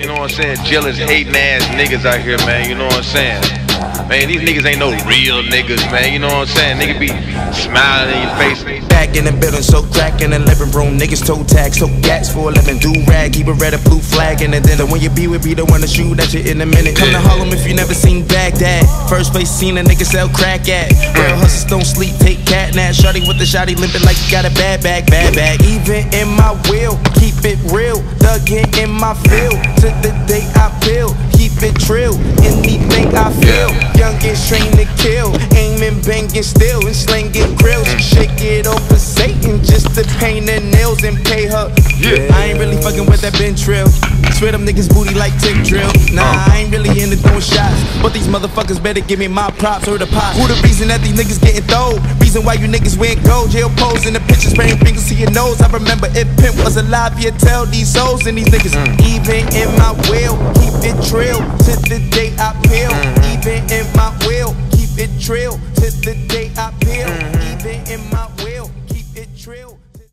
you know what I'm saying, jealous, hating ass niggas out here, man, you know what I'm saying? Man, these niggas ain't no real niggas, man, you know what I'm saying? Niggas be smiling in your face. Back in the building, so crack in the living room. Niggas toe tag, so gats for a living. Do rag, keep a red and blue flag in the dinner. When you be with me, the one to shoot at you in a minute. Come to Harlem if you never seen Baghdad. First place seen a nigga sell crack at. Real hustlers don't sleep, take cat nap. Shorty with the shotty limping like you got a bad bag, bad bag. Even in my will, keep it real. Dug in my field, to the day I peel. Keep it trill, anything I feel. Youngest trained to kill, aiming, banging still, and slinging grills. Shake it off for Satan just to paint her nails and pay her. I ain't really fucking with that Ben Trill. Swear them niggas booty like tick drill. Nah, I ain't really into throwing shots, but these motherfuckers better give me my props or the pot. Who the reason that these niggas getting thrown? Reason why you niggas wearing gold, jail pose in the pictures, spraying fingers to your nose. I remember if Pimp was alive, he'd tell these souls and these niggas. Even in my will, keep it trill to the day I peel. Even in my will, keep it trill to the day I peel. Even in my will, keep it trill.